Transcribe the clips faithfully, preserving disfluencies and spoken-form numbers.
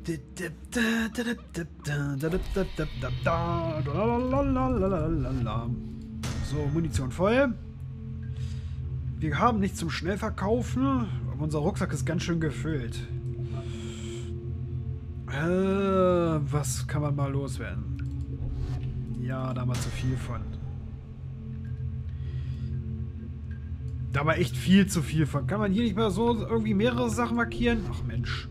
So, Munition voll. Wir haben nichts zum Schnellverkaufen, aber unser Rucksack ist ganz schön gefüllt. Äh, was kann man mal loswerden? Ja, da haben wir zu viel von. Da war echt viel zu viel von. Kann man hier nicht mal so irgendwie mehrere Sachen markieren? Ach Mensch.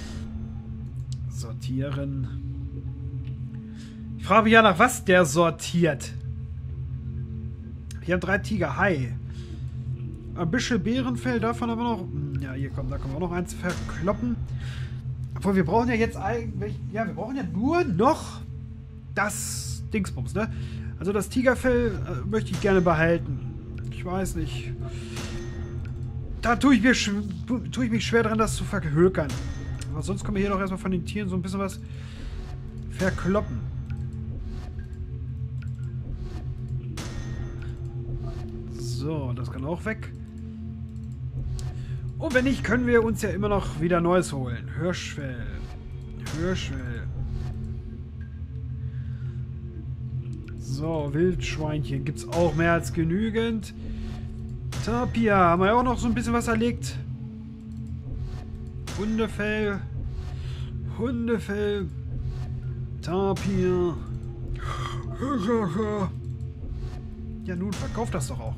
Sortieren. Ich frage mich ja nach was der sortiert. Wir haben drei Tiger. Hi. Ein bisschen Bärenfell. Davon haben wir noch... Ja, hier kommt, da können wir auch noch eins verkloppen. Obwohl, wir brauchen ja jetzt eigentlich... Ja, wir brauchen ja nur noch das Dingsbums, ne? Also das Tigerfell äh, möchte ich gerne behalten. Ich weiß nicht. Da tue ich, mir tue ich mich schwer dran, das zu verhökern. Aber sonst können wir hier doch erstmal von den Tieren so ein bisschen was verkloppen. So, das kann auch weg. Und wenn nicht, können wir uns ja immer noch wieder Neues holen. Hirschfell. Hirschfell. So, Wildschweinchen gibt es auch mehr als genügend. Tapir, haben wir ja auch noch so ein bisschen was erlegt. Hundefell. Hundefell. Tapir. Ja, nun verkauft das doch auch.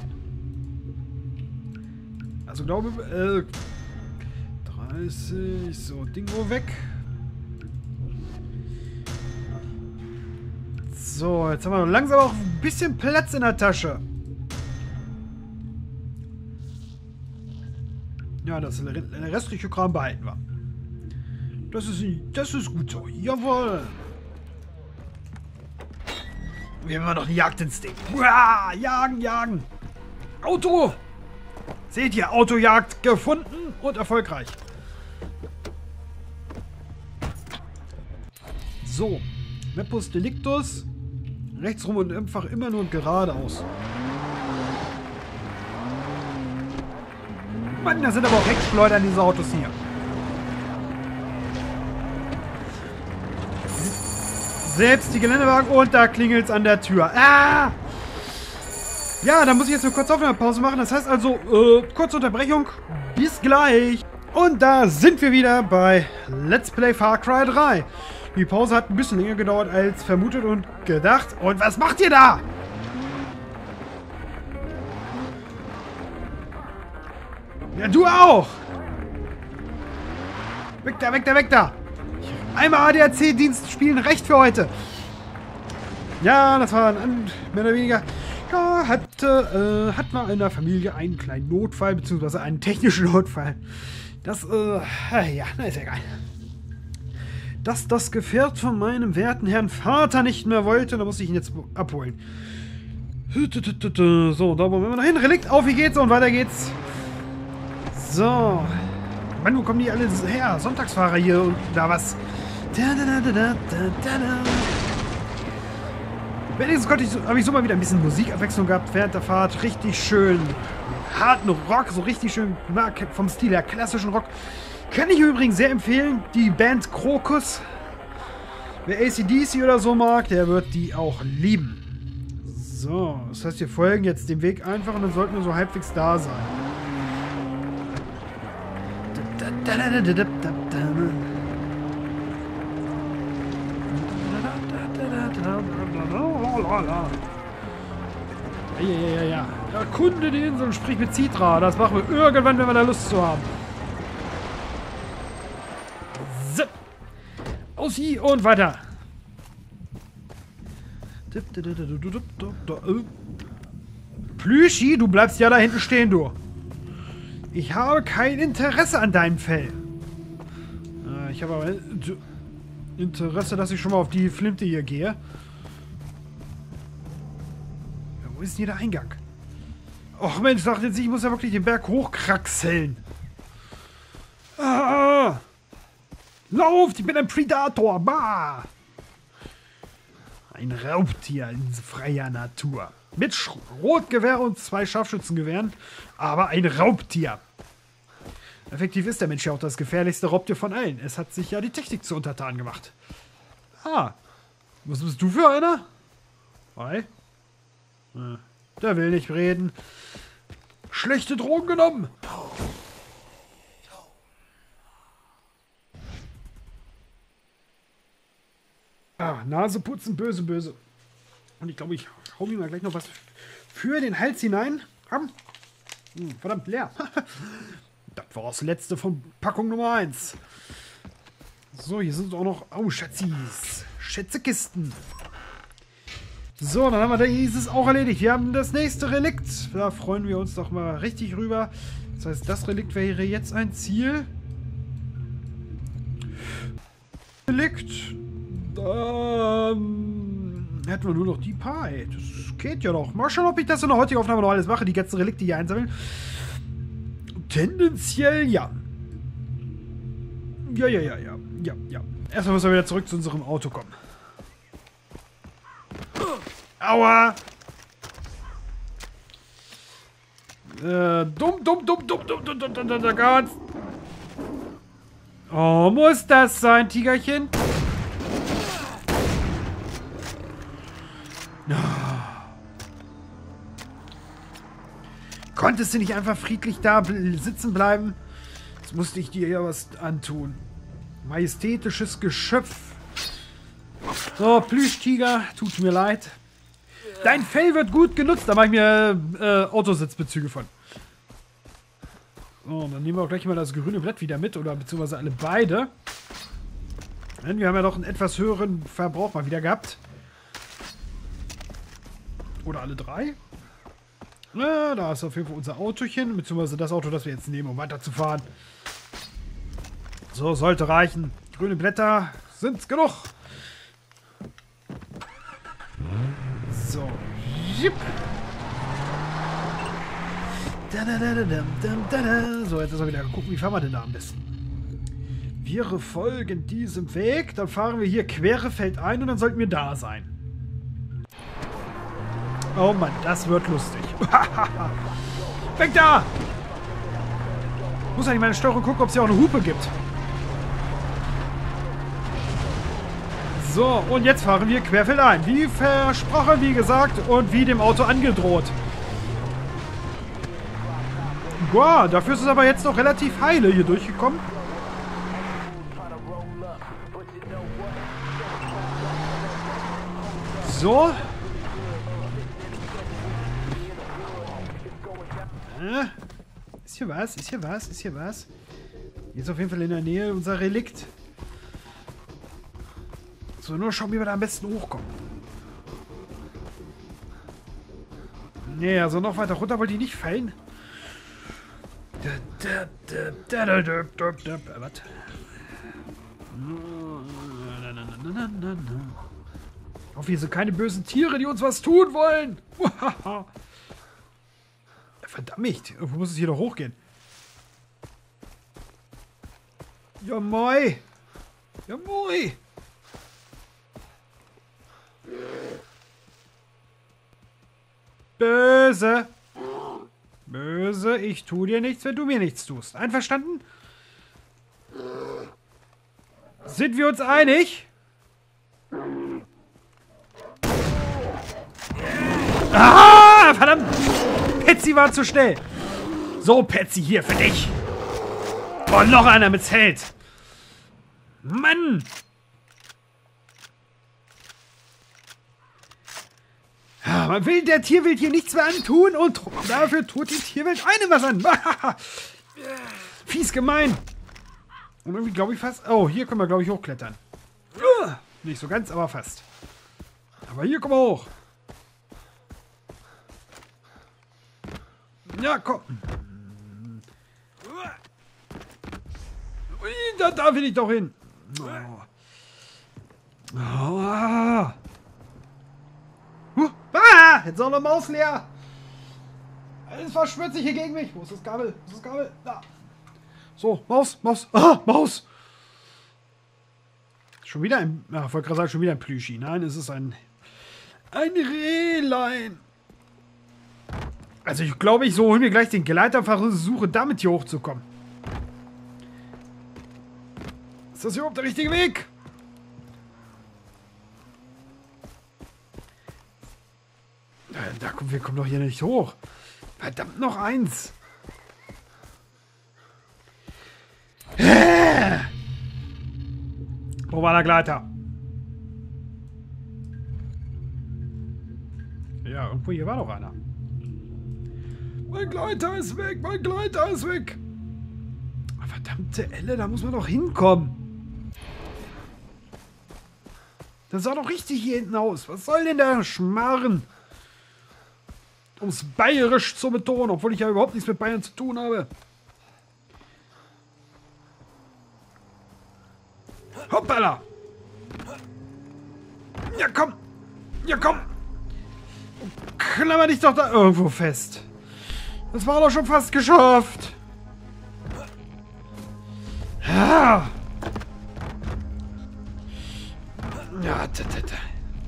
Also glaube äh, dreißig. So, Dingo weg. So, jetzt haben wir langsam auch ein bisschen Platz in der Tasche. Ja, das restliche Kram behalten wir. Das ist, das ist gut so. Jawohl. Wir haben noch einen Jagdinstinkt. Uah, jagen, jagen. Auto. Seht ihr, Autojagd gefunden und erfolgreich. So. Mepus Delictus. Rechts rum und einfach immer nur geradeaus. Mann, da sind aber auch Heckschleuder in diese Autos hier. Selbst die Geländewagen und da klingelt es an der Tür. Ah! Ja, da muss ich jetzt eine kurze Aufnahmepause machen. Das heißt also, äh, kurze Unterbrechung. Bis gleich. Und da sind wir wieder bei Let's Play Far Cry drei. Die Pause hat ein bisschen länger gedauert als vermutet und gedacht. Und was macht ihr da? Ja, du auch! Weg da, weg da, weg da! Einmal A D A C-Dienst spielen, recht für heute! Ja, das war ein, mehr oder weniger... Ja, hatte, äh, hat mal in der Familie einen kleinen Notfall, beziehungsweise einen technischen Notfall. Das, äh, ja, na ist egal. Dass das Gefährt von meinem werten Herrn Vater nicht mehr wollte, da muss ich ihn jetzt abholen. So, da wollen wir noch hin. Relikt, auf, wie geht's und weiter geht's. So. Mann, wo kommen die alle her? Sonntagsfahrer hier und da was. Wenigstens konnte ich so, habe ich so mal wieder ein bisschen Musikabwechslung gehabt während der Fahrt. Richtig schön harten Rock, so richtig schön vom Stil her klassischen Rock. Kann ich übrigens sehr empfehlen, die Band Krokus. Wer A C D C oder so mag, der wird die auch lieben. So, das heißt, wir folgen jetzt dem Weg einfach und dann sollten wir so halbwegs da sein. Ja, ja, ja, ja. Erkunde die Insel und sprich mit Citra. Das machen wir irgendwann, wenn wir da Lust zu haben. So. Aus hier und weiter. Plüschi, du bleibst ja da hinten stehen, du. Ich habe kein Interesse an deinem Fell. Ich habe aber Interesse, dass ich schon mal auf die Flinte hier gehe. Ja, wo ist denn hier der Eingang? Och Mensch, dachte jetzt, ich muss ja wirklich den Berg hochkraxeln. Ah! Lauf, ich bin ein Predator. Bah! Ein Raubtier in freier Natur. Mit Rotgewehr und zwei Scharfschützengewehren. Aber ein Raubtier. Effektiv ist der Mensch ja auch das gefährlichste Raubtier von allen. Es hat sich ja die Technik zu untertan gemacht. Ah. Was bist du für einer? Hi. Hm. Der will nicht reden. Schlechte Drogen genommen. Ah, Nase putzen, böse, böse. Und ich glaube, ich hau mir mal gleich noch was für den Hals hinein. Hm, verdammt, leer. Das war das letzte von Packung Nummer eins. So, hier sind auch noch... Oh, Schatzis. Schätzekisten. So, dann haben wir dieses auch erledigt. Wir haben das nächste Relikt. Da freuen wir uns doch mal richtig rüber. Das heißt, das Relikt wäre jetzt ein Ziel. Relikt. Ähm, hätten wir nur noch die paar, ey. Das geht ja doch. Mal schauen, ob ich das in der heutigen Aufnahme noch alles mache. Die ganzen Relikte hier einsammeln. Tendenziell ja. Ja, ja, ja, ja. Ja, ja. Erstmal müssen wir wieder zurück zu unserem Auto kommen. Aua! Äh, dumm, dumm, dumm, dumm, dumm, dumm, dumm, dumm, dumm, dumm, Gott. Oh, muss das sein, Tigerchen? Oh. Konntest du nicht einfach friedlich da sitzen bleiben? Jetzt musste ich dir ja was antun. Majestätisches Geschöpf. So, Plüschtiger, tut mir leid. Dein Fell wird gut genutzt, da mache ich mir äh, Autositzbezüge von. So, dann nehmen wir auch gleich mal das grüne Blatt wieder mit, oder beziehungsweise alle beide. Denn wir haben ja doch einen etwas höheren Verbrauch mal wieder gehabt. Oder alle drei. Na, da ist auf jeden Fall unser Autochen, beziehungsweise das Auto, das wir jetzt nehmen, um weiterzufahren. So, sollte reichen. Grüne Blätter sind's genug. So. So, jetzt ist er wieder gucken, wie fahren wir denn da am besten? Wir folgen diesem Weg, dann fahren wir hier quere ein und dann sollten wir da sein. Oh Mann, das wird lustig. Weg da! Ich muss eigentlich meine Steuerung gucken, ob es hier auch eine Hupe gibt. So, und jetzt fahren wir querfeldein. Wie versprochen, wie gesagt, und wie dem Auto angedroht. Boah, dafür ist es aber jetzt noch relativ heile hier durchgekommen. So. Äh, ist hier was? Ist hier was? Ist hier was? Jetzt auf jeden Fall in der Nähe unser Relikt. So, nur schauen, wie wir da am besten hochkommen. Nee, also noch weiter runter wollte ich nicht fallen. Was? Ich hoffe, hier sind keine bösen Tiere, die uns was tun wollen. Verdammt, irgendwo muss es hier doch hochgehen. Ja, moi. Ja, moi. Böse. Böse, ich tu dir nichts, wenn du mir nichts tust. Einverstanden? Sind wir uns einig? Ah, verdammt! Patsy war zu schnell. So, Patsy, hier für dich. Oh, noch einer mit Zelt. Mann! Ja, man will der Tierwelt hier nichts mehr antun und dafür tut die Tierwelt einem was an. Fies gemein. Und irgendwie glaube ich fast... Oh, hier können wir, glaube ich, hochklettern. Nicht so ganz, aber fast. Aber hier kommen wir hoch. Ja, komm. Da, da will ich doch hin. Oh. Oh. Huh. Ah, jetzt ist auch eine Maus leer. Alles verschwört sich hier gegen mich. Wo ist das Kabel? Wo ist das Kabel? Da. So, Maus, Maus. Ah, Maus. Schon wieder ein... Ja, ich wollte gerade sagen, schon wieder ein Plüschi. Nein, es ist ein... Ein Rehlein. Also ich glaube, ich so hol mir gleich den Gleiter und versuche damit hier hochzukommen. Ist das überhaupt der richtige Weg? Da, da kommen wir kommen doch hier nicht hoch. Verdammt, noch eins. Wo war der Gleiter? Ja, irgendwo hier war doch einer. Mein Gleiter ist weg, mein Gleiter ist weg. Verdammte Elle, da muss man doch hinkommen. Das sah doch richtig hier hinten aus. Was soll denn der Schmarren? Um es bayerisch zu betonen, obwohl ich ja überhaupt nichts mit Bayern zu tun habe. Hoppala! Ja, komm! Ja, komm! Klammer dich doch da irgendwo fest. Das war doch schon fast geschafft. Ja. Ja, t -t -t.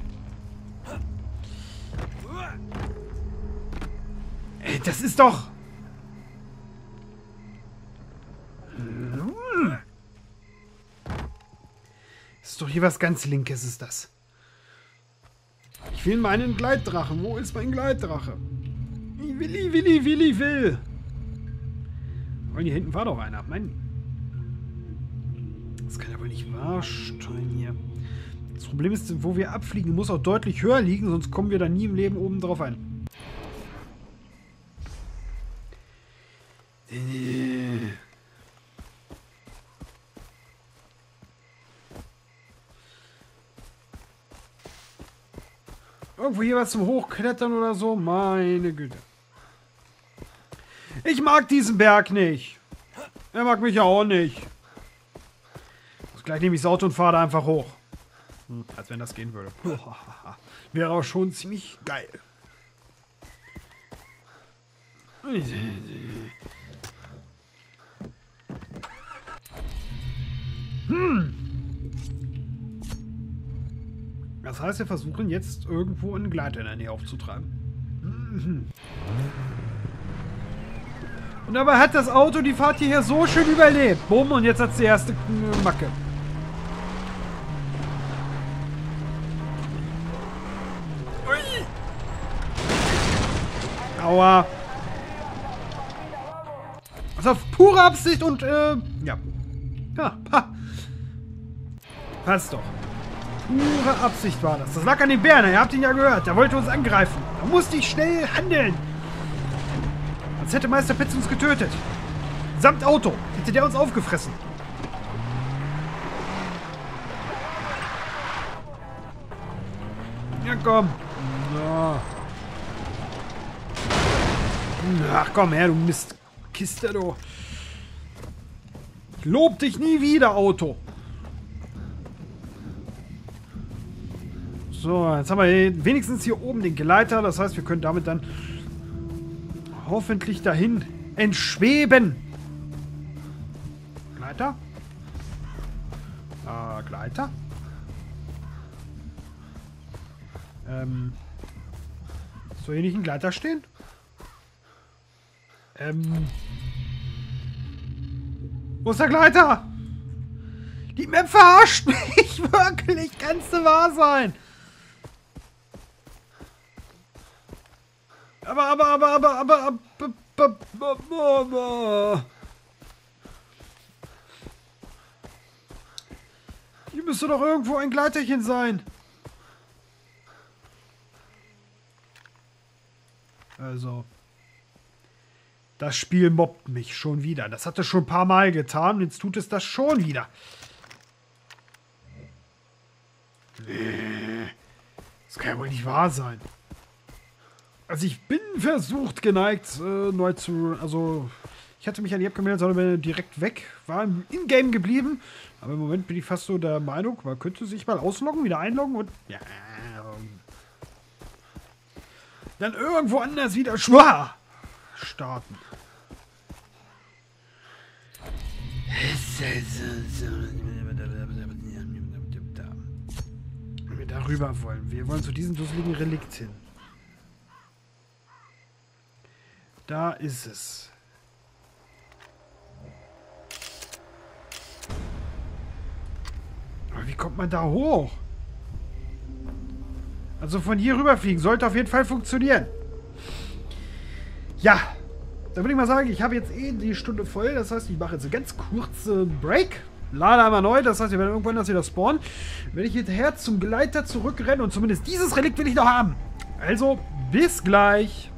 Ey, das ist doch... Hm. Das ist doch hier was ganz Linkes, ist das. Ich will meinen Gleitdrachen. Wo ist mein Gleitdrache? Ich will, ich will, ich will, ich will. Und hier hinten war doch einer. Mein... Das kann ja wohl nicht wahr sein hier. Das Problem ist, wo wir abfliegen, muss auch deutlich höher liegen, sonst kommen wir da nie im Leben oben drauf ein. Irgendwo hier was zum Hochklettern oder so? Meine Güte. Ich mag diesen Berg nicht. Er mag mich ja auch nicht. Also gleich nehme ich das Auto und fahre da einfach hoch. Hm, als wenn das gehen würde. Wäre aber schon ziemlich geil. Hm. Das heißt, wir versuchen jetzt irgendwo einen Gleiter in der Nähe aufzutreiben. Mhm. Und dabei hat das Auto die Fahrt hierher so schön überlebt. Bumm, und jetzt hat es die erste Macke. Ui. Aua. Das ist auf pure Absicht und, äh, ja. Ja, ha. Passt doch. Pure Absicht war das. Das lag an dem Bären, ihr habt ihn ja gehört. Der wollte uns angreifen. Da musste ich schnell handeln. Als hätte Meister Petz uns getötet. Samt Auto. Hätte der uns aufgefressen. Ja, komm. So. Ach, komm her, du Mistkiste, du. Ich lob dich nie wieder, Auto. So, jetzt haben wir wenigstens hier oben den Gleiter. Das heißt, wir können damit dann hoffentlich dahin entschweben. Gleiter? Äh, Gleiter? Ähm. Soll hier nicht ein Gleiter stehen? Ähm. Wo ist der Gleiter? Die Map verarscht mich wirklich. Kann's denn wahr sein? Aber, aber, aber, aber, aber, aber, aber, aber, aber. Hier müsste doch irgendwo ein Gleiterchen sein. Also. Das Spiel mobbt mich schon wieder. Das hat es schon ein paar Mal getan und jetzt tut es das schon wieder. Nee. Das kann ja wohl nicht wahr sein. Also ich bin versucht geneigt, äh, neu zu... Also, ich hatte mich an die App gemeldet, sondern bin direkt weg. War im Ingame geblieben. Aber im Moment bin ich fast so der Meinung, man könnte sich mal ausloggen, wieder einloggen und... Ja... Dann irgendwo anders wieder schwach starten. Wenn wir darüber wollen. Wir wollen zu diesem dusseligen Relikt hin. Da ist es. Aber wie kommt man da hoch? Also von hier rüberfliegen sollte auf jeden Fall funktionieren. Ja, dann würde ich mal sagen, ich habe jetzt eh die Stunde voll. Das heißt, ich mache jetzt einen ganz kurzen Break. Lade einmal neu, das heißt, wir werden irgendwann das wieder spawnen. Wenn ich hinterher zum Gleiter zurückrenne und zumindest dieses Relikt will ich noch haben. Also, bis gleich.